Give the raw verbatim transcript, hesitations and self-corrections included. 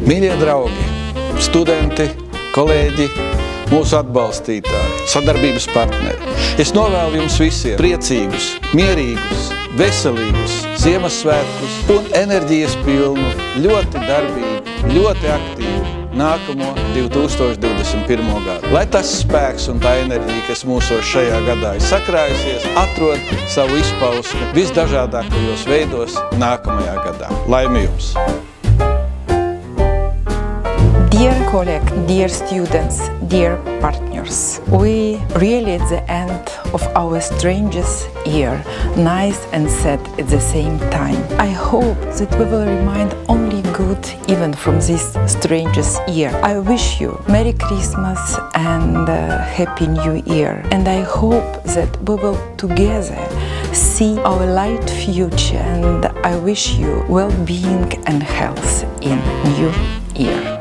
Mīļie draugi, studenti, kolēģi, mūsu atbalstītāji, sadarbības partneri. Es novēlu jums visiem priecīgus, mierīgus, veselīgus Ziemassvētkus un enerģijas pilnu, ļoti darbīgu, ļoti aktīvu nākamo divi tūkstoši divdesmit pirmo gadu. Lai tas spēks un tā enerģija, kas mūsos šajā gadā ir sakrājusies, atrod savu izpausmi visdažādākajos veidos nākamajā gadā. Laimi jums! Dear colleagues, dear students, dear partners, we really at the end of our strangest year, nice and sad at the same time. I hope that we will remain only good even from this strangest year. I wish you Merry Christmas and uh, Happy New Year. And I hope that we will together see our light future, and I wish you well-being and health in New Year.